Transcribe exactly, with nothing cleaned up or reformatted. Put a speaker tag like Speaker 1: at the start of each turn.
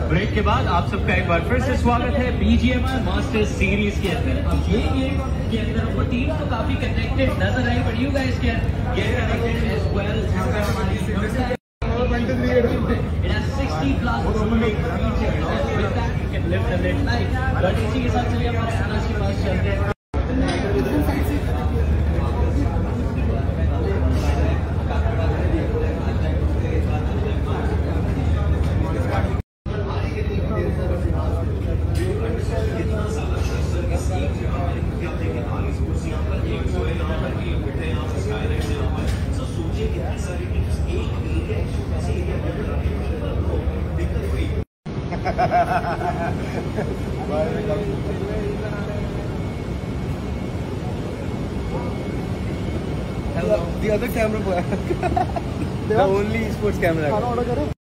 Speaker 1: Break के बाद आप सबका एक बार फिर से स्वागत है बीजीएमआई मास्टर्स सीरीज के अंदर। अब ये गेम के अंदर वो टीम तो काफी कनेक्टेड नजर आई, but you guys can get connected as well. It has sixty plus features. With that you can live the lit life. But इसी के साथ चलिए हमारे अनाज के पास चलते हैं।
Speaker 2: Hello. The other camera boy. The only sports camera.